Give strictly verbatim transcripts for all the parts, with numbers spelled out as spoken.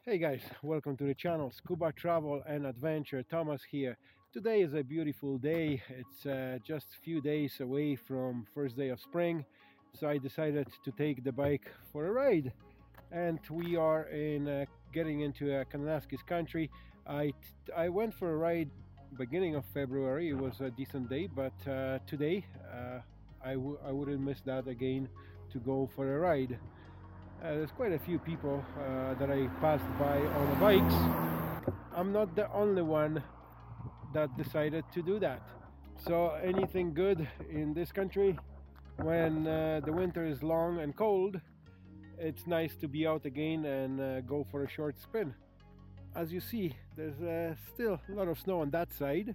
Hey guys, welcome to the channel. Scuba Travel and Adventure. Thomas here. Today is a beautiful day. It's uh, just a few days away from first day of spring, so I decided to take the bike for a ride. And we are in uh, getting into uh, Kananaskis Country. I I went for a ride beginning of February. It was a decent day, but uh, today uh, I w- I wouldn't miss that again to go for a ride. Uh, there's quite a few people uh, that I passed by on the bikes. I'm not the only one that decided to do that. So anything good in this country, when uh, the winter is long and cold, it's nice to be out again and uh, go for a short spin. As you see, there's uh, still a lot of snow on that side.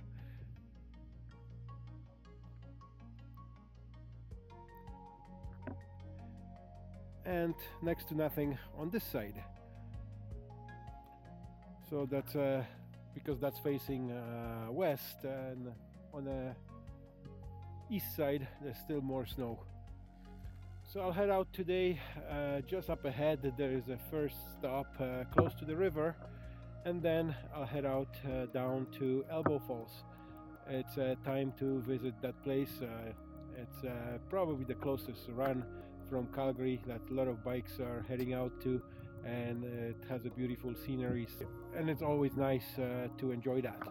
And next to nothing on this side. So that's uh, because that's facing uh, west, and on the east side there's still more snow. So I'll head out today. Uh, just up ahead there is a first stop uh, close to the river, and then I'll head out uh, down to Elbow Falls. It's uh, time to visit that place. Uh, it's uh, probably the closest run from Calgary that a lot of bikes are heading out to, and it has a beautiful scenery, and it's always nice uh, to enjoy that.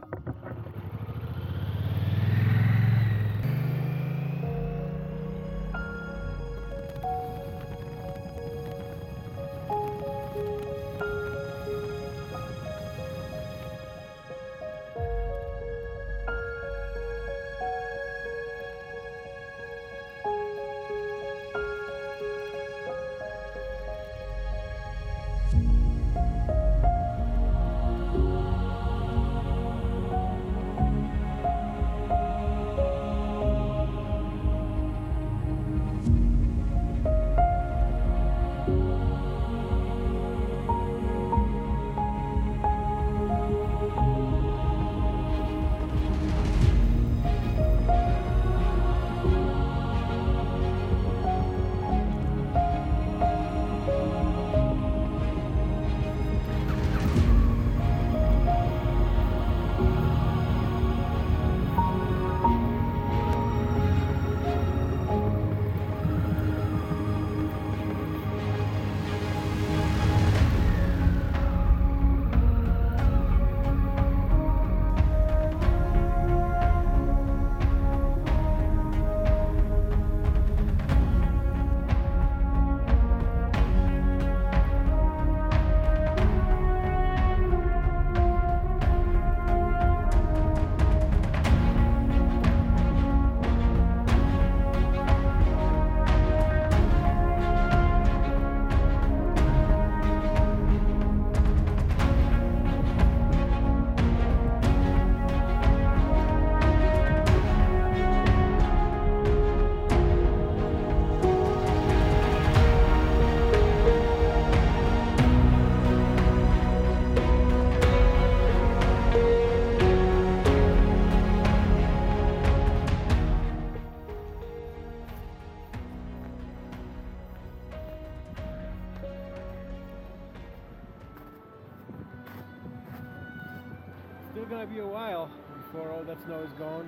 Still gonna be a while before all that snow is gone,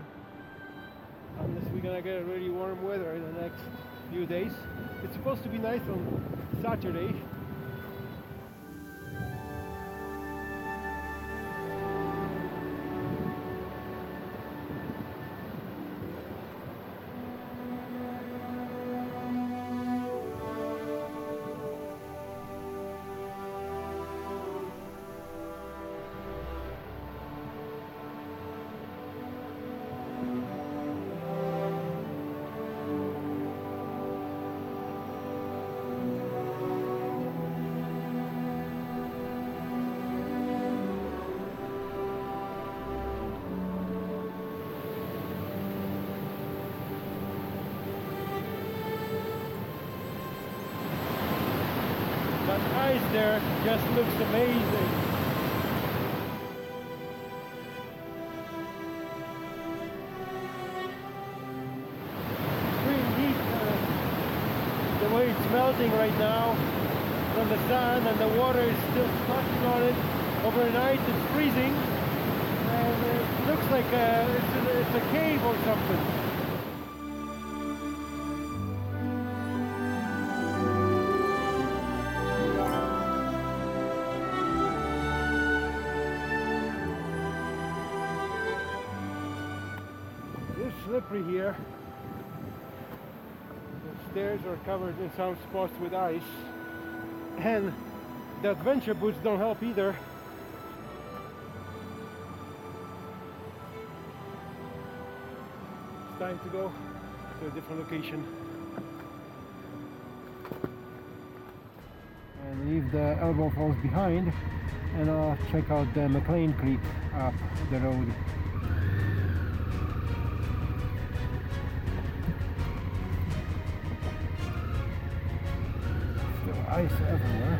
unless we're gonna get really warm weather in the next few days. It's supposed to be nice on Saturday. That ice there just looks amazing. It's really neat uh, the way it's melting right now. from the sun, and the water is still splashing on it. Overnight it's freezing, and it looks like a, it's, a, it's a cave or something. It's slippery here. The stairs are covered in some spots with ice, and the adventure boots don't help either. It's time to go to a different location and leave the Elbow Falls behind, and I'll check out the Mclean Creek up the road. Still ice everywhere.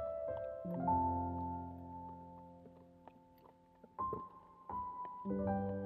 Thank you.